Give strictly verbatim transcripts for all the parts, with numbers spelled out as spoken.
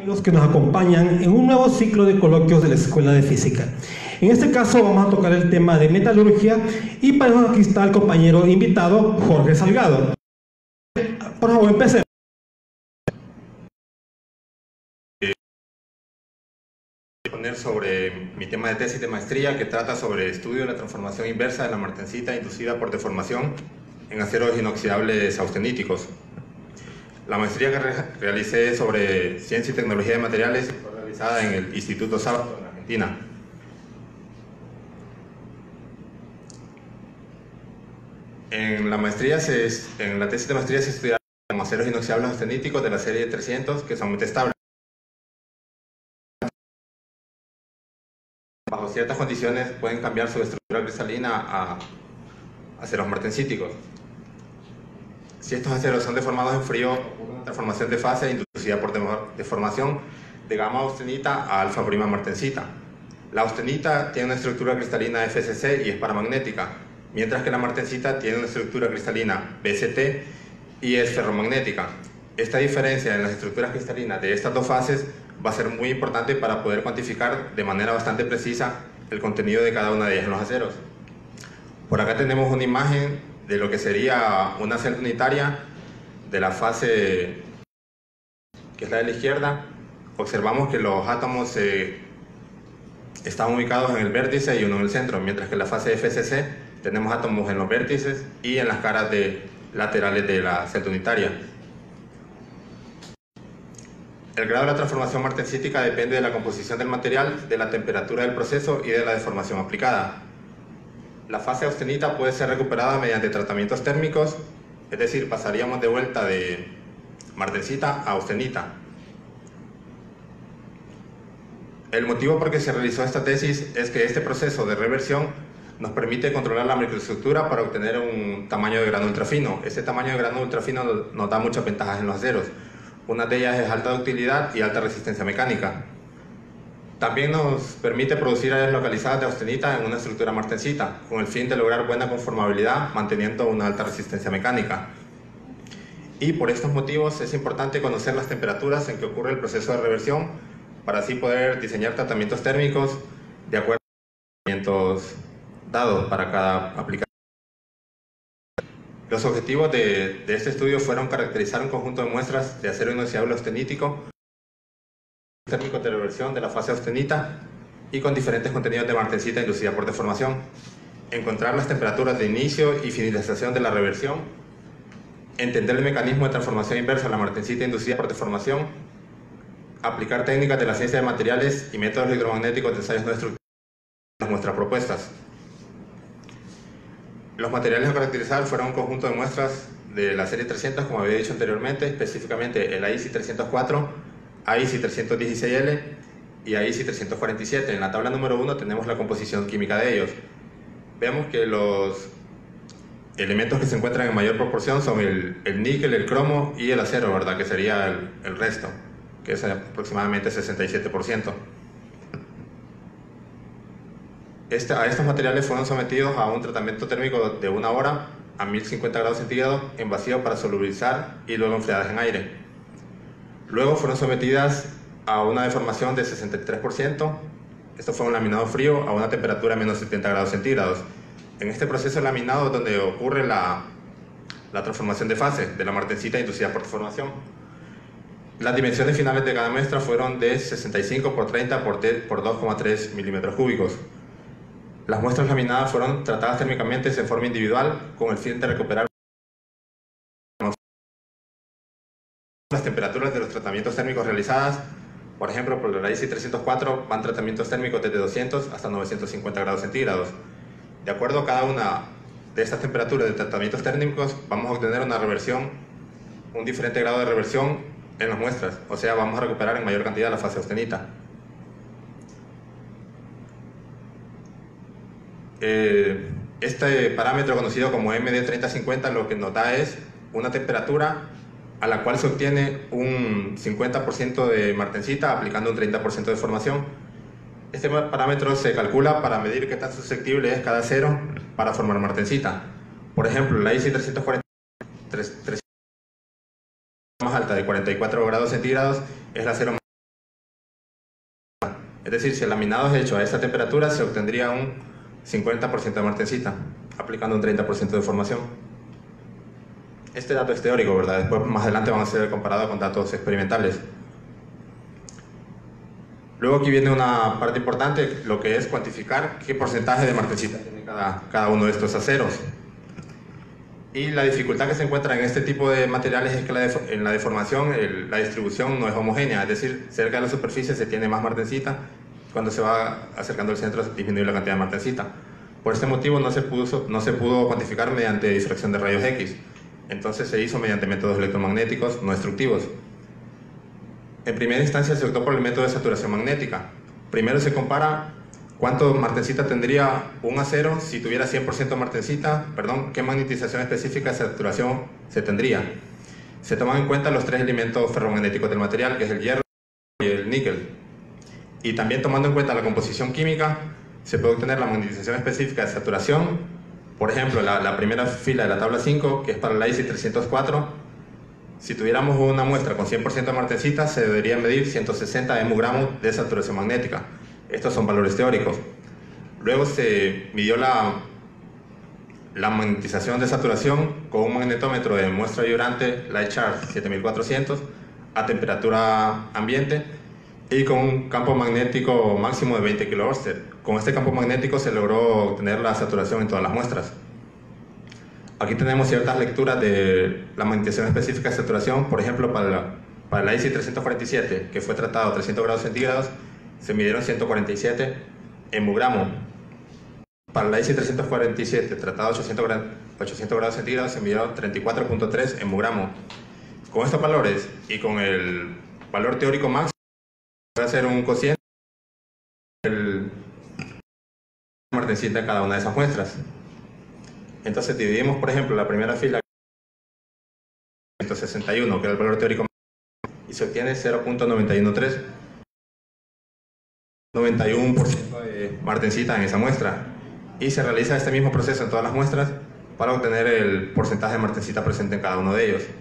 amigos que nos acompañan en un nuevo ciclo de coloquios de la Escuela de Física. En este caso vamos a tocar el tema de metalurgia y para eso aquí está el compañero invitado Jorge Salgado. Por favor, empecemos. Poner sobre mi tema de tesis de maestría que trata sobre el estudio de la transformación inversa de la martensita inducida por deformación en aceros inoxidables austeníticos. La maestría que re realicé sobre ciencia y tecnología de materiales fue realizada en el Instituto Sábato en Argentina. En la maestría se, en la tesis de maestría se estudiaron aceros inoxidables austeníticos de la serie trescientos que son muy estables. Bajo ciertas condiciones pueden cambiar su estructura cristalina a aceros martensíticos. Si estos aceros son deformados en frío, ocurre una transformación de fase inducida por deformación de gamma austenita a alfa prima martensita. La austenita tiene una estructura cristalina F C C y es paramagnética, mientras que la martensita tiene una estructura cristalina B C T y es ferromagnética. Esta diferencia en las estructuras cristalinas de estas dos fases va a ser muy importante para poder cuantificar de manera bastante precisa el contenido de cada una de ellas en los aceros. Por acá tenemos una imagen de lo que sería una celda unitaria de la fase que es la de la izquierda. Observamos que los átomos eh, están ubicados en el vértice y uno en el centro, mientras que en la fase F C C tenemos átomos en los vértices y en las caras de laterales de la celda unitaria. El grado de la transformación martensítica depende de la composición del material, de la temperatura del proceso y de la deformación aplicada. La fase austenita puede ser recuperada mediante tratamientos térmicos, es decir, pasaríamos de vuelta de martensita a austenita. El motivo por el que se realizó esta tesis es que este proceso de reversión nos permite controlar la microestructura para obtener un tamaño de grano ultrafino. Este tamaño de grano ultrafino nos da muchas ventajas en los aceros. Una de ellas es alta ductilidad y alta resistencia mecánica. También nos permite producir áreas localizadas de austenita en una estructura martensita, con el fin de lograr buena conformabilidad manteniendo una alta resistencia mecánica. Y por estos motivos es importante conocer las temperaturas en que ocurre el proceso de reversión para así poder diseñar tratamientos térmicos de acuerdo a los tratamientos dados para cada aplicación. Los objetivos de, de este estudio fueron caracterizar un conjunto de muestras de acero inoxidable austenítico térmicos de reversión de la fase austenita y con diferentes contenidos de martensita inducida por deformación, encontrar las temperaturas de inicio y finalización de la reversión, entender el mecanismo de transformación inversa de la martensita inducida por deformación, aplicar técnicas de la ciencia de materiales y métodos hidromagnéticos de ensayos no destructivos en las muestras propuestas. Los materiales a caracterizar fueron un conjunto de muestras de la serie trescientos, como había dicho anteriormente, específicamente el A I C trescientos cuatro, A I C trescientos dieciséis L y A I C trescientos cuarenta y siete. En la tabla número uno tenemos la composición química de ellos. Vemos que los elementos que se encuentran en mayor proporción son el, el níquel, el cromo y el acero, ¿verdad? Que sería el, el resto, que es aproximadamente sesenta y siete por ciento. Este, a estos materiales fueron sometidos a un tratamiento térmico de una hora a mil cincuenta grados centígrados en vacío para solubilizar y luego enfriadas en aire. Luego fueron sometidas a una deformación de sesenta y tres por ciento. Esto fue un laminado frío a una temperatura de menos setenta grados centígrados. En este proceso de laminado es donde ocurre la, la transformación de fase de la martensita inducida por deformación. Las dimensiones finales de cada muestra fueron de sesenta y cinco por treinta por dos coma tres milímetros cúbicos. Las muestras laminadas fueron tratadas térmicamente en forma individual con el fin de recuperar las temperaturas de los tratamientos térmicos realizadas. Por ejemplo, por la I C trescientos cuatro van tratamientos térmicos desde doscientos hasta novecientos cincuenta grados centígrados. De acuerdo a cada una de estas temperaturas de tratamientos térmicos, vamos a obtener una reversión, un diferente grado de reversión en las muestras, o sea, vamos a recuperar en mayor cantidad la fase austenita. Eh, este parámetro conocido como M D treinta cincuenta lo que nos da es una temperatura a la cual se obtiene un cincuenta por ciento de martensita aplicando un treinta por ciento de deformación. Este parámetro se calcula para medir qué tan susceptible es cada acero para formar martensita. Por ejemplo, la I C trescientos cuarenta más alta de cuarenta y cuatro grados centígrados es la acero Es decir, si el laminado es hecho a esta temperatura, se obtendría un cincuenta por ciento de martensita, aplicando un treinta por ciento de deformación. Este dato es teórico, ¿verdad? Después, más adelante, van a ser comparados con datos experimentales. Luego aquí viene una parte importante, lo que es cuantificar qué porcentaje de martensita tiene cada, cada uno de estos aceros. Y la dificultad que se encuentra en este tipo de materiales es que la en la deformación el, la distribución no es homogénea, es decir, cerca de la superficie se tiene más martensita, cuando se va acercando al centro se disminuye la cantidad de martensita. Por este motivo no se pudo, no se pudo cuantificar mediante difracción de rayos X, entonces se hizo mediante métodos electromagnéticos no destructivos. En primera instancia se optó por el método de saturación magnética. Primero se compara cuánto martensita tendría un acero si tuviera cien por ciento martensita, perdón, qué magnetización específica de saturación se tendría. Se toman en cuenta los tres elementos ferromagnéticos del material, que es el hierro y el níquel. Y también tomando en cuenta la composición química, se puede obtener la magnetización específica de saturación. Por ejemplo, la, la primera fila de la tabla cinco, que es para la I C trescientos cuatro, si tuviéramos una muestra con cien por ciento de martensita, se debería medir ciento sesenta hemogramos de saturación magnética. Estos son valores teóricos. Luego se midió la, la magnetización de saturación con un magnetómetro de muestra vibrante LightCharge siete mil cuatrocientos a temperatura ambiente y con un campo magnético máximo de veinte kilovolts. Con este campo magnético se logró obtener la saturación en todas las muestras. Aquí tenemos ciertas lecturas de la magnetización específica de saturación. Por ejemplo, para la, para la I C trescientos cuarenta y siete, que fue tratado a trescientos grados centígrados, se midieron ciento cuarenta y siete hemogramos. Para la I C trescientos cuarenta y siete, tratado a ochocientos grados centígrados, se midieron treinta y cuatro punto tres hemogramos. Con estos valores y con el valor teórico máximo, voy a hacer un cociente de martensita en cada una de esas muestras. Entonces dividimos, por ejemplo, la primera fila ciento sesenta y uno, que es el valor teórico máximo, y se obtiene cero punto noventa y uno tres, noventa y uno por ciento de martensita en esa muestra. Y se realiza este mismo proceso en todas las muestras para obtener el porcentaje de martensita presente en cada uno de ellos.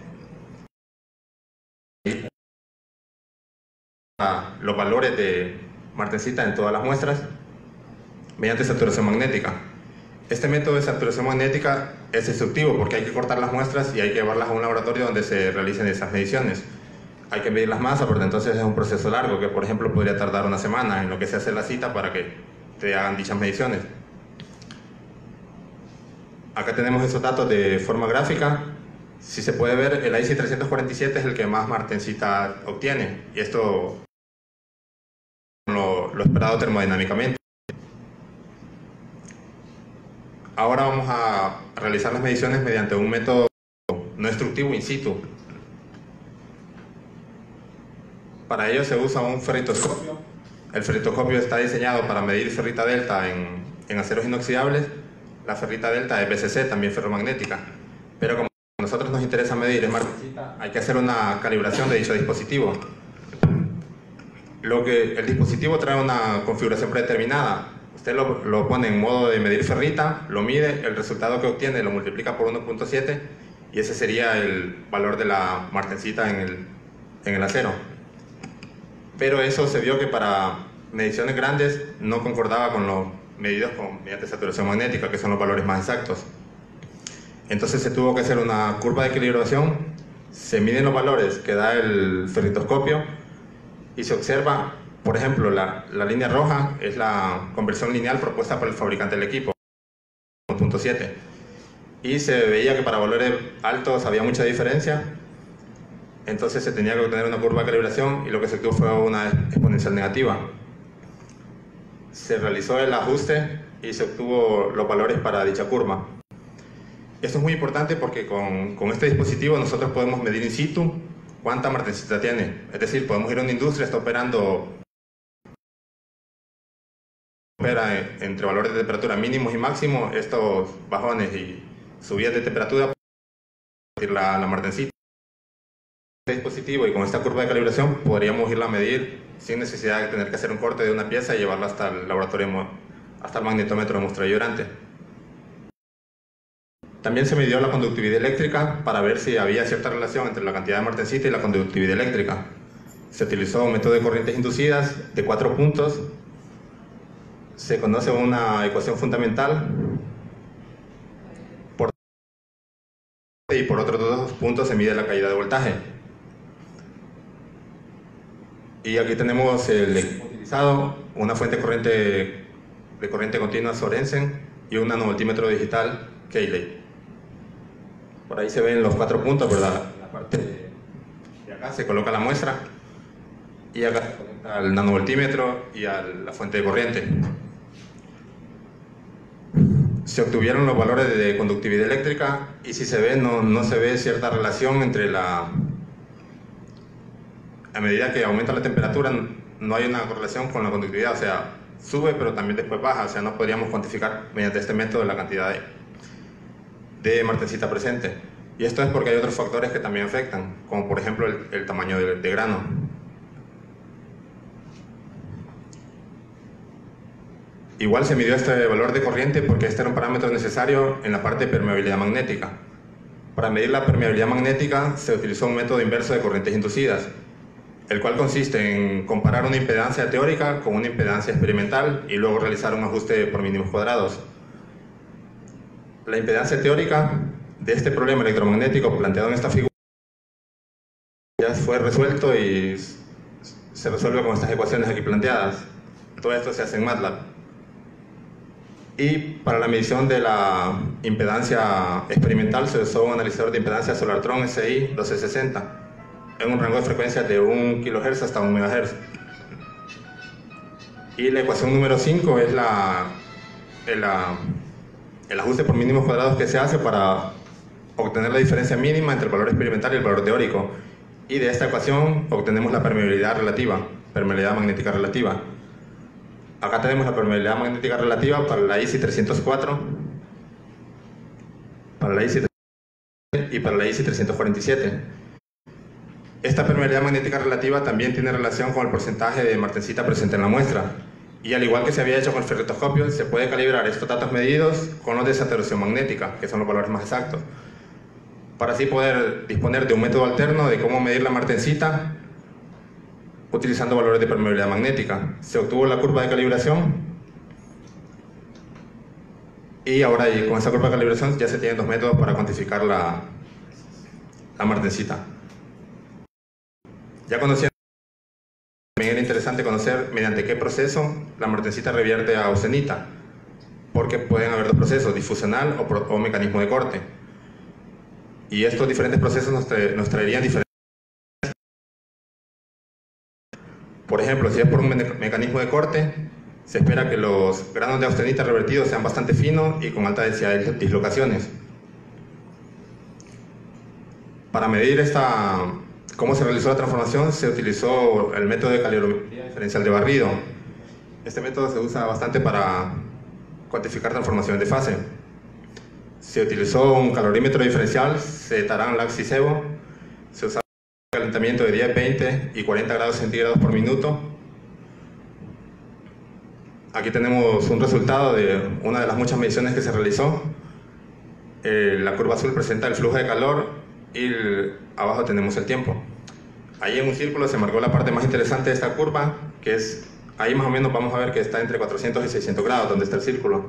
Los valores de martensita en todas las muestras mediante saturación magnética. Este método de saturación magnética es destructivo porque hay que cortar las muestras y hay que llevarlas a un laboratorio donde se realicen esas mediciones. Hay que medir las masas, porque entonces es un proceso largo que, por ejemplo, podría tardar una semana en lo que se hace la cita para que te hagan dichas mediciones. Acá tenemos esos datos de forma gráfica. Si se puede ver, el I C trescientos cuarenta y siete es el que más martensita obtiene, y esto lo, lo esperado termodinámicamente. Ahora vamos a realizar las mediciones mediante un método no destructivo in situ. Para ello se usa un ferritoscopio. El ferritoscopio está diseñado para medir ferrita delta en, en aceros inoxidables. La ferrita delta es B C C, también ferromagnética. Pero como a nosotros nos interesa medir en martensita, hay que hacer una calibración de dicho dispositivo. Lo que, el dispositivo trae una configuración predeterminada. Usted lo, lo pone en modo de medir ferrita, lo mide, el resultado que obtiene lo multiplica por uno punto siete y ese sería el valor de la martensita en el, en el acero. Pero eso se vio que para mediciones grandes no concordaba con los medidos con, mediante saturación magnética, que son los valores más exactos. Entonces se tuvo que hacer una curva de equilibración, se miden los valores que da el ferritoscopio y se observa. Por ejemplo, la, la línea roja es la conversión lineal propuesta por el fabricante del equipo, uno punto siete. Y se veía que para valores altos había mucha diferencia, entonces se tenía que obtener una curva de calibración y lo que se obtuvo fue una exponencial negativa. Se realizó el ajuste y se obtuvo los valores para dicha curva. Esto es muy importante porque con, con este dispositivo nosotros podemos medir in situ cuánta martensita tiene. Es decir, podemos ir a una industria, está operando opera entre valores de temperatura mínimos y máximos, estos bajones y subidas de temperatura para la, la martensita. Este dispositivo y con esta curva de calibración podríamos irla a medir sin necesidad de tener que hacer un corte de una pieza y llevarla hasta el laboratorio, hasta el magnetómetro de muestra vibrante. También se midió la conductividad eléctrica para ver si había cierta relación entre la cantidad de martensita y la conductividad eléctrica. Se utilizó un método de corrientes inducidas de cuatro puntos se conoce una ecuación fundamental por y por otros dos puntos se mide la caída de voltaje. Y aquí tenemos el equipo utilizado, una fuente corriente de corriente continua Sorensen y un nanovoltímetro digital Cayley. Por ahí se ven los cuatro puntos, ¿verdad? La parte de acá se coloca la muestra y acá se conecta al nanovoltímetro y a la fuente de corriente. Se obtuvieron los valores de conductividad eléctrica y si se ve, no, no se ve cierta relación entre la... A medida que aumenta la temperatura, no hay una correlación con la conductividad, o sea, sube pero también después baja, o sea, no podríamos cuantificar mediante este método la cantidad de, de martensita presente. Y esto es porque hay otros factores que también afectan, como por ejemplo el, el tamaño de, de grano. Igual se midió este valor de corriente porque este era un parámetro necesario en la parte de permeabilidad magnética. Para medir la permeabilidad magnética se utilizó un método inverso de corrientes inducidas, el cual consiste en comparar una impedancia teórica con una impedancia experimental y luego realizar un ajuste por mínimos cuadrados. La impedancia teórica de este problema electromagnético planteado en esta figura ya fue resuelto y se resuelve con estas ecuaciones aquí planteadas. Todo esto se hace en MATLAB. Y para la medición de la impedancia experimental se usó un analizador de impedancia Solartron S I doce sesenta en un rango de frecuencias de un kilohertz hasta un megahertz. Y la ecuación número cinco es la, el, la, el ajuste por mínimos cuadrados que se hace para obtener la diferencia mínima entre el valor experimental y el valor teórico. Y de esta ecuación obtenemos la permeabilidad relativa, permeabilidad magnética relativa. Acá tenemos la permeabilidad magnética relativa para la I C I trescientos cuatro, para la I C I trescientos cuatro y para la I C I trescientos cuarenta y siete. Esta permeabilidad magnética relativa también tiene relación con el porcentaje de martensita presente en la muestra. Y al igual que se había hecho con el ferritoscopio, se puede calibrar estos datos medidos con los de saturación magnética, que son los valores más exactos, para así poder disponer de un método alterno de cómo medir la martensita utilizando valores de permeabilidad magnética. Se obtuvo la curva de calibración y ahora con esa curva de calibración ya se tienen dos métodos para cuantificar la, la martensita. Ya conociendo, también era interesante conocer mediante qué proceso la martensita revierte a austenita, porque pueden haber dos procesos, difusional o, pro, o mecanismo de corte. Y estos diferentes procesos nos, tra nos traerían diferentes... Por ejemplo, si es por un me mecanismo de corte, se espera que los granos de austenita revertidos sean bastante finos y con alta densidad de dislocaciones. Para medir esta, cómo se realizó la transformación, se utilizó el método de calorimetría diferencial de barrido. Este método se usa bastante para cuantificar transformaciones de fase. Se utilizó un calorímetro diferencial, Cetarán Lax y Sebo. Se usaba calentamiento de diez, veinte y cuarenta grados centígrados por minuto. Aquí tenemos un resultado de una de las muchas mediciones que se realizó. Eh, la curva azul presenta el flujo de calor y el, abajo tenemos el tiempo. Ahí en un círculo se marcó la parte más interesante de esta curva, que es, ahí más o menos vamos a ver que está entre cuatrocientos y seiscientos grados, donde está el círculo.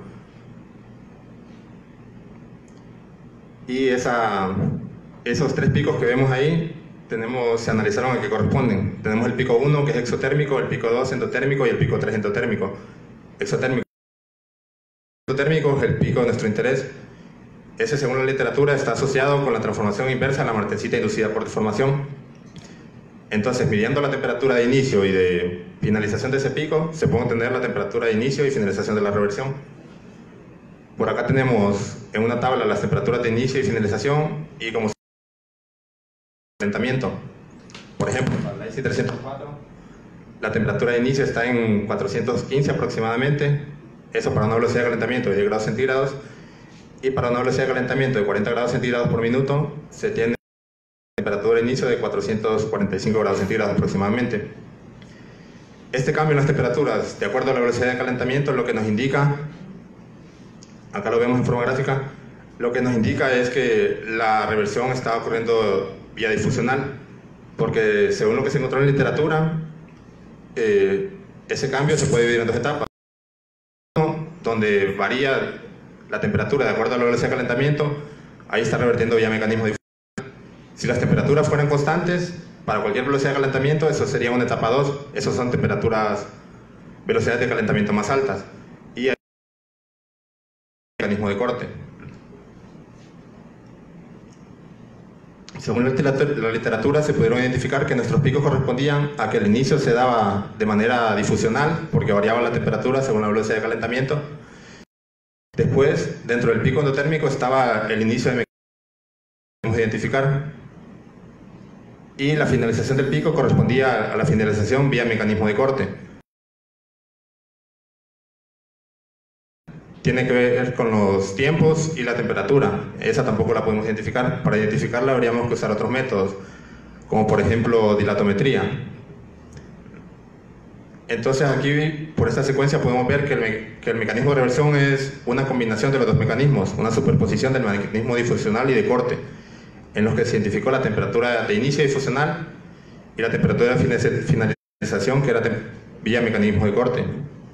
Y esa, esos tres picos que vemos ahí, tenemos, se analizaron a qué corresponden. Tenemos el pico uno, que es exotérmico, el pico dos, endotérmico, y el pico tres, endotérmico. Exotérmico. Exotérmico es el pico de nuestro interés. Ese, según la literatura, está asociado con la transformación inversa de la martensita inducida por deformación. Entonces, midiendo la temperatura de inicio y de finalización de ese pico, se puede obtener la temperatura de inicio y finalización de la reversión. Por acá tenemos en una tabla las temperaturas de inicio y finalización y como calentamiento. Por ejemplo, para la I C I trescientos cuatro, la temperatura de inicio está en cuatrocientos quince aproximadamente, eso para una velocidad de calentamiento de diez grados centígrados, y para una velocidad de calentamiento de cuarenta grados centígrados por minuto se tiene temperatura de inicio de cuatrocientos cuarenta y cinco grados centígrados aproximadamente. Este cambio en las temperaturas, de acuerdo a la velocidad de calentamiento, lo que nos indica, acá lo vemos en forma gráfica, lo que nos indica es que la reversión está ocurriendo vía difusional, porque según lo que se encontró en la literatura, eh, ese cambio se puede dividir en dos etapas. donde varía la temperatura de acuerdo a la velocidad de calentamiento, ahí está revertiendo vía mecanismo difusional. Si las temperaturas fueran constantes, para cualquier velocidad de calentamiento, eso sería una etapa dos, esas son temperaturas, velocidades de calentamiento más altas. Y ahí mecanismo de corte. Según la literatura, se pudieron identificar que nuestros picos correspondían a que el inicio se daba de manera difusional, porque variaba la temperatura según la velocidad de calentamiento. Después, dentro del pico endotérmico estaba el inicio de mecanismo que podemos identificar. Y la finalización del pico correspondía a la finalización vía mecanismo de corte. Tiene que ver con los tiempos y la temperatura. Esa tampoco la podemos identificar. Para identificarla habríamos que usar otros métodos, como por ejemplo dilatometría. Entonces aquí, por esta secuencia, podemos ver que el, me que el mecanismo de reversión es una combinación de los dos mecanismos, una superposición del mecanismo difusional y de corte, en los que se identificó la temperatura de inicio difusional y la temperatura de finalización, que era vía mecanismo de corte.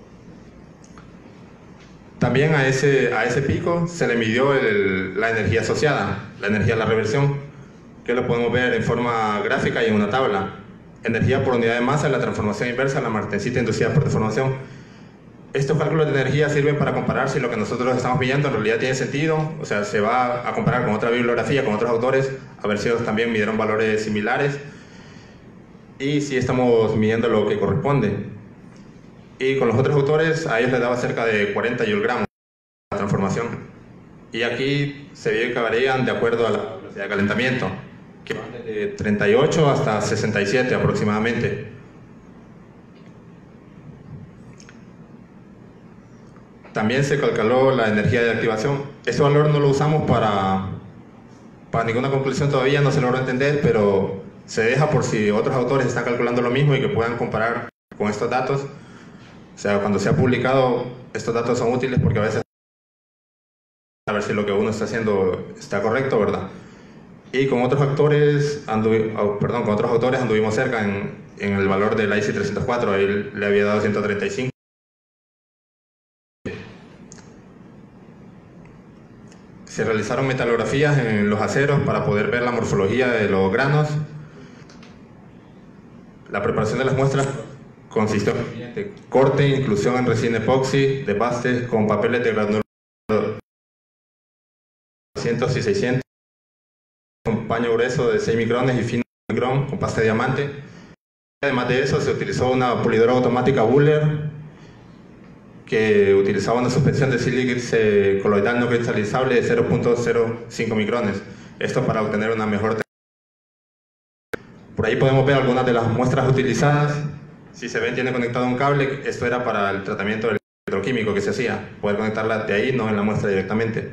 También a ese, a ese pico se le midió el, la energía asociada, la energía de la reversión, que lo podemos ver en forma gráfica y en una tabla. Energía por unidad de masa en la transformación inversa, la martensita inducida por deformación. Estos cálculos de energía sirven para comparar si lo que nosotros estamos midiendo en realidad tiene sentido, o sea, se va a comparar con otra bibliografía, con otros autores, a ver si ellos también midieron valores similares y si estamos midiendo lo que corresponde. Y con los otros autores, a ellos les daba cerca de cuarenta joule gramos la transformación. Y aquí se ve que varían de acuerdo a la velocidad de calentamiento, que van desde treinta y ocho hasta sesenta y siete aproximadamente. También se calculó la energía de activación. Este valor no lo usamos para, para ninguna conclusión todavía, no se logró entender, pero se deja por si otros autores están calculando lo mismo y que puedan comparar con estos datos. O sea, cuando se ha publicado, estos datos son útiles porque a veces a ver si lo que uno está haciendo está correcto, ¿verdad? Y con otros actores, anduvi, oh, perdón, con otros autores anduvimos cerca en, en el valor del I C trescientos cuatro, él le había dado ciento treinta y cinco. Se realizaron metalografías en los aceros para poder ver la morfología de los granos. La preparación de las muestras consistió en corte, inclusión en resina epoxi, de paste con papeles de granulado doscientos y seiscientos, con paño grueso de seis micrones y fino de micrón con pasta de diamante. Además de eso, se utilizó una pulidora automática Buller que utilizaba una suspensión de sílice coloidal no cristalizable de cero punto cero cinco micrones. Esto para obtener una mejor. Por ahí podemos ver algunas de las muestras utilizadas. Si se ven, tiene conectado un cable. Esto era para el tratamiento electroquímico que se hacía, poder conectarla de ahí, no en la muestra directamente.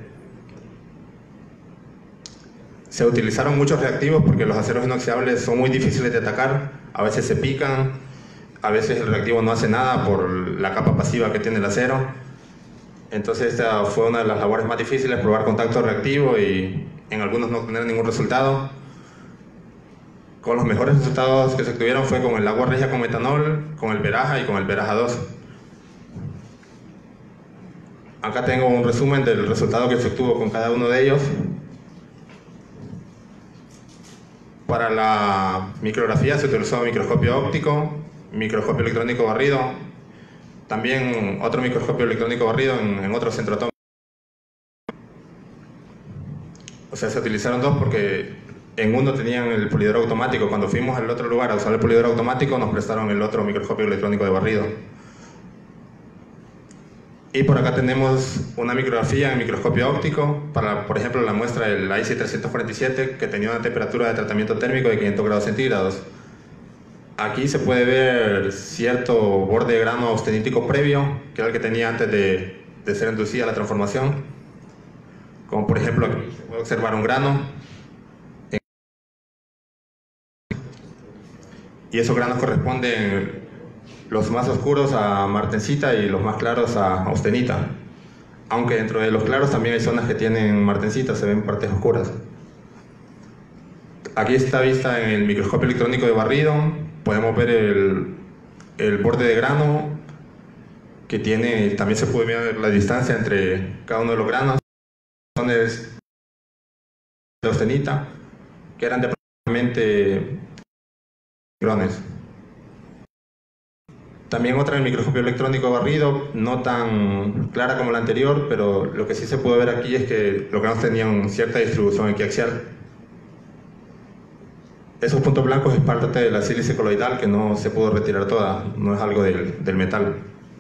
Se utilizaron muchos reactivos porque los aceros inoxidables son muy difíciles de atacar, a veces se pican, a veces el reactivo no hace nada por la capa pasiva que tiene el acero. Entonces esta fue una de las labores más difíciles, probar contacto reactivo y en algunos no obtener ningún resultado. Con los mejores resultados que se obtuvieron fue con el agua regia con metanol, con el Veraja y con el Veraja dos. Acá tengo un resumen del resultado que se obtuvo con cada uno de ellos. Para la micrografía se utilizó microscopio óptico, microscopio electrónico barrido, también otro microscopio electrónico barrido en, en otro centro atómico. O sea, se utilizaron dos porque en uno tenían el polidor automático. Cuando fuimos al otro lugar a usar el polidor automático, nos prestaron el otro microscopio electrónico de barrido. Y por acá tenemos una micrografía en microscopio óptico para, por ejemplo, la muestra del I C trescientos cuarenta y siete, que tenía una temperatura de tratamiento térmico de quinientos grados centígrados. Aquí se puede ver cierto borde de grano austenítico previo, que era el que tenía antes de, de ser inducida la transformación. Como por ejemplo, aquí se puede observar un grano. Y esos granos corresponden, los más oscuros a martensita y los más claros a austenita. Aunque dentro de los claros también hay zonas que tienen martensita, se ven partes oscuras. Aquí está vista en el microscopio electrónico de barrido. Podemos ver el, el borde de grano que tiene, también se puede ver la distancia entre cada uno de los granos, de austenita, que eran de aproximadamente micrones. También otra en el microscopio electrónico barrido, no tan clara como la anterior, pero lo que sí se puede ver aquí es que los granos tenían cierta distribución equiaxial. Esos puntos blancos es parte de la sílice coloidal que no se pudo retirar toda, no es algo del, del metal.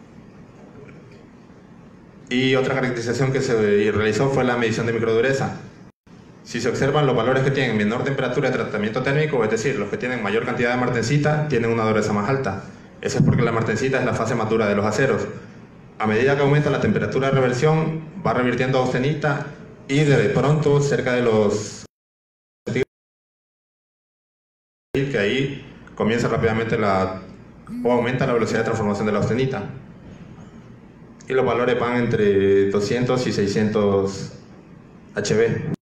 Y otra caracterización que se realizó fue la medición de microdureza. Si se observan los valores que tienen menor temperatura de tratamiento térmico, es decir, los que tienen mayor cantidad de martensita, tienen una dureza más alta. Eso es porque la martensita es la fase más dura de los aceros. A medida que aumenta la temperatura de reversión, va revirtiendo a austenita y de pronto, cerca de los... que ahí comienza rápidamente la... o aumenta la velocidad de transformación de la austenita. Y los valores van entre doscientos y seiscientos H B.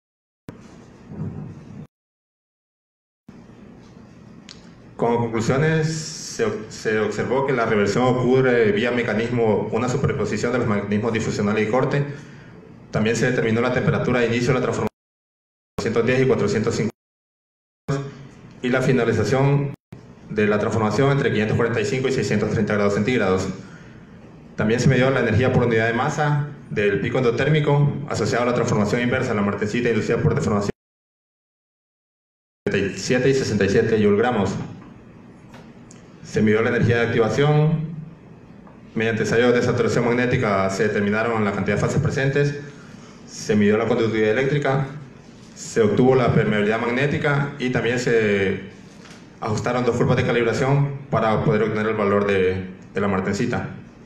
Como conclusiones, se, se observó que la reversión ocurre vía mecanismo, una superposición de los mecanismos difusionales y corte. También se determinó la temperatura de inicio de la transformación de cuatrocientos diez y cuatrocientos cincuenta y la finalización de la transformación entre quinientos cuarenta y cinco y seiscientos treinta grados centígrados. También se midió la energía por unidad de masa del pico endotérmico asociado a la transformación inversa en la martensita inducida por deformación de setenta y siete y sesenta y siete joule-gramos. Se midió la energía de activación. Mediante ensayos de saturación magnética se determinaron la cantidad de fases presentes. Se midió la conductividad eléctrica. Se obtuvo la permeabilidad magnética y también se ajustaron dos curvas de calibración para poder obtener el valor de, de la martensita.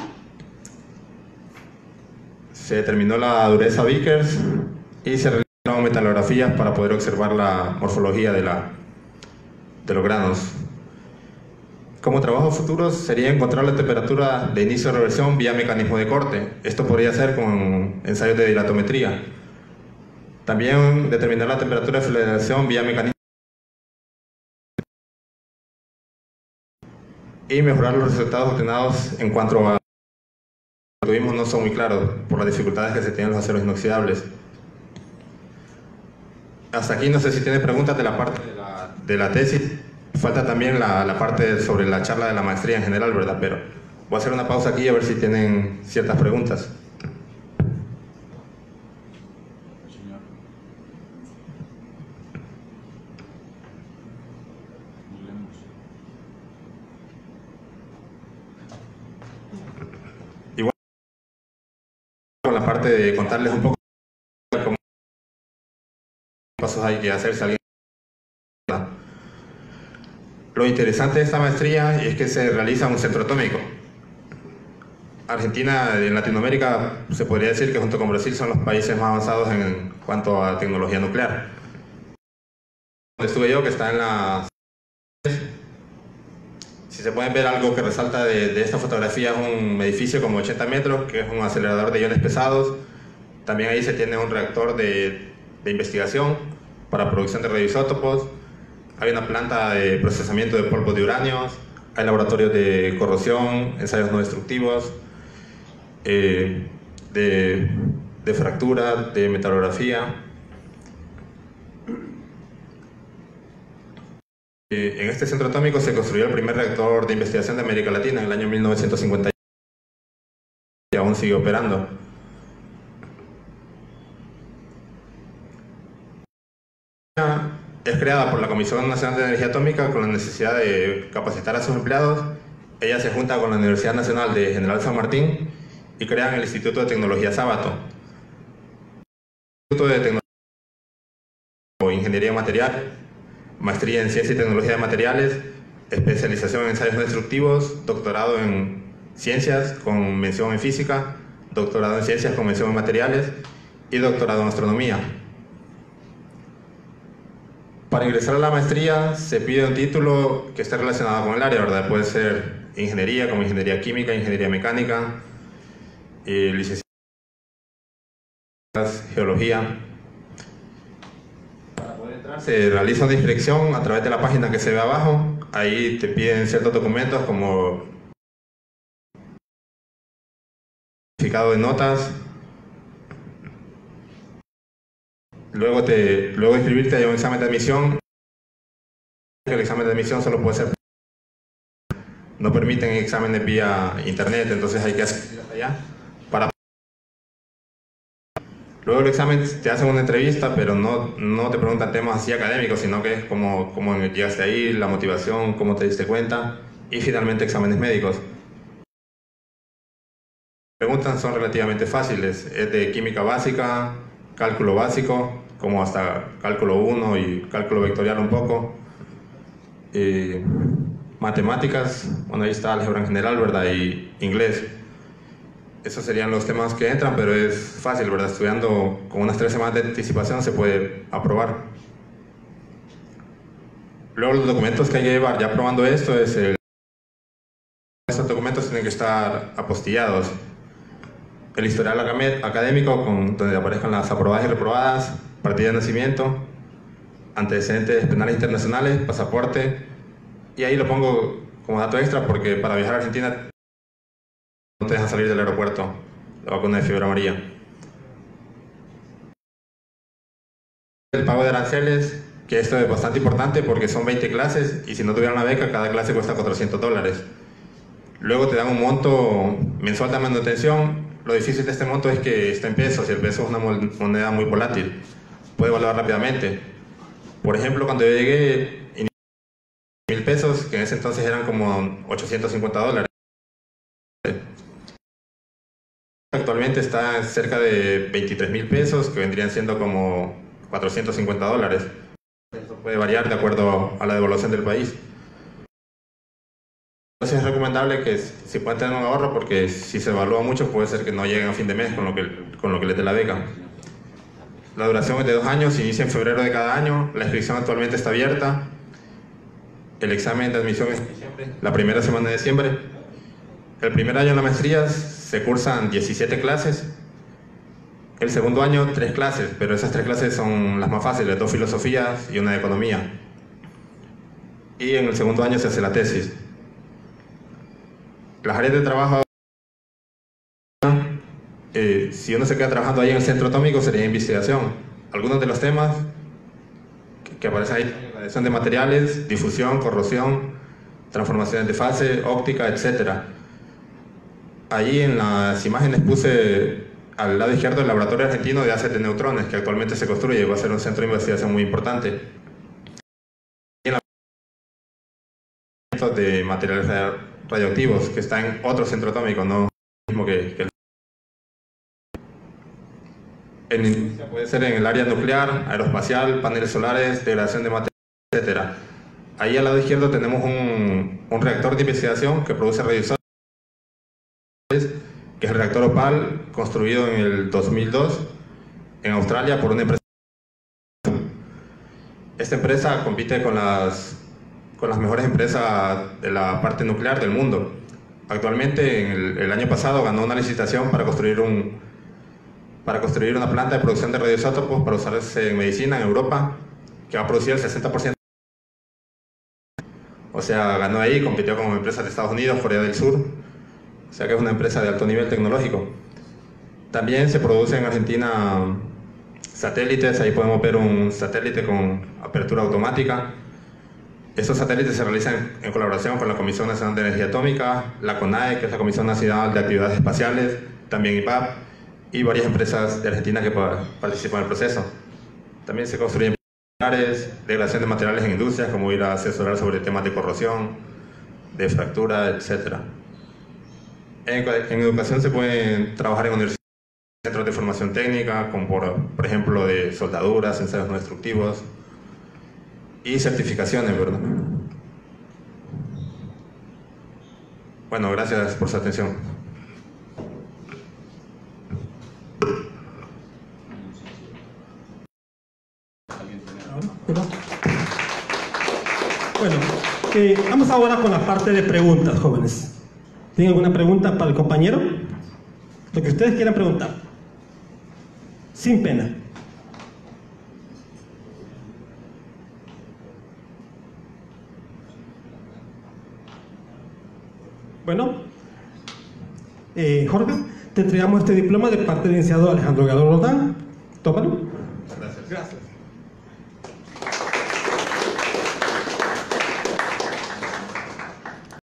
Se determinó la dureza Vickers y se realizaron metalografías para poder observar la morfología de, la, de los granos. Como trabajos futuros sería encontrar la temperatura de inicio de reversión vía mecanismo de corte. Esto podría ser con ensayos de dilatometría. También determinar la temperatura de fluidización vía mecanismo y mejorar los resultados obtenidos en cuanto a lo que tuvimos no son muy claros por las dificultades que se tienen los aceros inoxidables. Hasta aquí no sé si tiene preguntas de la parte de la, de la tesis. Falta también la, la parte sobre la charla de la maestría en general, ¿verdad? Pero voy a hacer una pausa aquí a ver si tienen ciertas preguntas. Y bueno, con la parte de contarles un poco cómo pasos hay que hacer si alguien... Lo interesante de esta maestría es que se realiza en un centro atómico. Argentina, en Latinoamérica, se podría decir que junto con Brasil son los países más avanzados en cuanto a tecnología nuclear. Donde estuve yo, que está en la... Si se pueden ver algo que resalta de, de esta fotografía, es un edificio como ochenta metros, que es un acelerador de iones pesados. También ahí se tiene un reactor de, de investigación para producción de radioisótopos. Hay una planta de procesamiento de polvos de uranio, hay laboratorios de corrosión, ensayos no destructivos, eh, de, de fractura, de metalografía. Eh, en este centro atómico se construyó el primer reactor de investigación de América Latina en el año mil novecientos cincuenta y aún sigue operando. Es creada por la Comisión Nacional de Energía Atómica con la necesidad de capacitar a sus empleados. Ella se junta con la Universidad Nacional de General San Martín y crean el Instituto de Tecnología Sábato. Instituto de Tecnología o Ingeniería Material, maestría en Ciencia y Tecnología de Materiales, especialización en ensayos no destructivos, doctorado en Ciencias con mención en Física, doctorado en Ciencias con mención en Materiales y doctorado en Astronomía. Para ingresar a la maestría se pide un título que esté relacionado con el área, ¿verdad? Puede ser ingeniería, como ingeniería química, ingeniería mecánica, eh, licenciatura, geología. Para poder entrar se realiza una inscripción a través de la página que se ve abajo. Ahí te piden ciertos documentos como certificado de notas. Luego, te, luego de inscribirte hay un examen de admisión. El examen de admisión solo puede ser... No permiten exámenes vía internet, entonces hay que asistir hasta allá. Para... Luego del examen te hacen una entrevista, pero no, no te preguntan temas así académicos, sino que es cómo, cómo llegaste ahí, la motivación, cómo te diste cuenta, y finalmente exámenes médicos. Las preguntas son relativamente fáciles, es de química básica, cálculo básico, como hasta cálculo uno y cálculo vectorial un poco. Eh, matemáticas, bueno, ahí está álgebra en general, ¿verdad? Y inglés. Esos serían los temas que entran, pero es fácil, ¿verdad? Estudiando con unas tres semanas de anticipación se puede aprobar. Luego los documentos que hay que llevar, ya probando esto, es el... Estos documentos tienen que estar apostillados. El historial académico, con, donde aparezcan las aprobadas y reprobadas, partida de nacimiento, antecedentes penales internacionales, pasaporte, y ahí lo pongo como dato extra porque para viajar a Argentina no te dejan salir del aeropuerto la vacuna de fiebre amarilla. El pago de aranceles, que esto es bastante importante porque son veinte clases y si no tuvieran la beca cada clase cuesta cuatrocientos dólares. Luego te dan un monto mensual de manutención. Lo difícil de este monto es que está en pesos y el peso es una moneda muy volátil, puede evaluar rápidamente. Por ejemplo, cuando yo llegué, mil pesos, que en ese entonces eran como ochocientos cincuenta dólares. Actualmente está cerca de veintitrés mil pesos, que vendrían siendo como cuatrocientos cincuenta dólares. Esto puede variar de acuerdo a la devaluación del país. Entonces es recomendable que si pueden tener un ahorro, porque si se evalúa mucho puede ser que no lleguen a fin de mes con lo que, con lo que les dé la beca. La duración es de dos años, inicia en febrero de cada año, la inscripción actualmente está abierta. El examen de admisión es la primera semana de diciembre. El primer año en la maestría se cursan diecisiete clases. El segundo año, tres clases, pero esas tres clases son las más fáciles, dos filosofías y una de economía. Y en el segundo año se hace la tesis. Las áreas de trabajo, eh, si uno se queda trabajando ahí en el centro atómico, sería investigación. Algunos de los temas que, que aparecen ahí, radiación de materiales, difusión, corrosión, transformaciones de fase, óptica, etcétera. Ahí en las imágenes puse al lado izquierdo el laboratorio argentino de A C T neutrones, que actualmente se construye y va a ser un centro de investigación muy importante. Y en la de materiales radioactivos, que está en otro centro atómico, no el mismo que, que el... En industria puede ser en el área nuclear, aeroespacial, paneles solares, degradación de materiales, etcétera. Ahí al lado izquierdo tenemos un, un reactor de investigación que produce radioisótopos, que es el reactor OPAL, construido en el dos mil dos en Australia por una empresa. Esta empresa compite con las, con las mejores empresas de la parte nuclear del mundo. Actualmente, en el, el año pasado, ganó una licitación para construir, un, para construir una planta de producción de radioisótopos para usarse en medicina en Europa, que va a producir el sesenta por ciento. O sea, ganó ahí, compitió con empresas de Estados Unidos, Corea del Sur. O sea que es una empresa de alto nivel tecnológico. También se produce en Argentina satélites, ahí podemos ver un satélite con apertura automática. Estos satélites se realizan en colaboración con la Comisión Nacional de Energía Atómica, la CONAE, que es la Comisión Nacional de Actividades Espaciales, también I P A P, y varias empresas de Argentina que participan en el proceso. También se construyen pilares, degradación de materiales en industrias, como ir a asesorar sobre temas de corrosión, de fractura, etcétera. En, en educación se pueden trabajar en universidades, centros de formación técnica, como por, por ejemplo de soldaduras, ensayos no destructivos y certificaciones, ¿verdad? Bueno, gracias por su atención. Bueno, eh, vamos ahora con la parte de preguntas, jóvenes. ¿Tienen alguna pregunta para el compañero? Lo que ustedes quieran preguntar. Sin pena. Bueno, eh, Jorge, te entregamos este diploma de parte del licenciado Alejandro Galo Roldán. Tómalo. Gracias. Gracias.